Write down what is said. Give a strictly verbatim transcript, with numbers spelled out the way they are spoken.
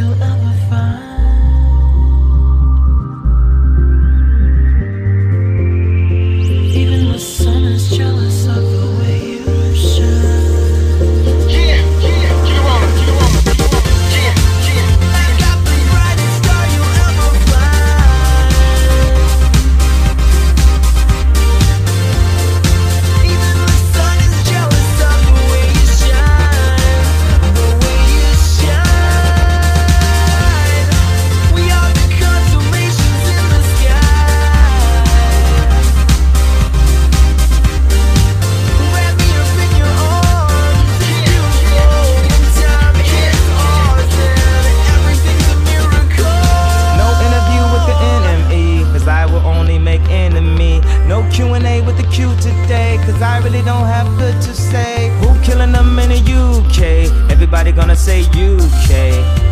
you'll ever find. Even the sun is jealous of the way you shine. Yeah, yeah, get it on, get it on, get it on. Yeah, yeah. I got the brightest star you'll ever find. Even the sun is jealous of the way you shine, the way you shine. We are the constellations in the sky. Wrap me up in your arms, you flow in time, it's ours, and everything's a miracle. No interview with the enemy, cause I will only make enemy. No Q and A with the Q today, cause I really don't have good to say. Who killing them in the U K? Everybody gonna say U K.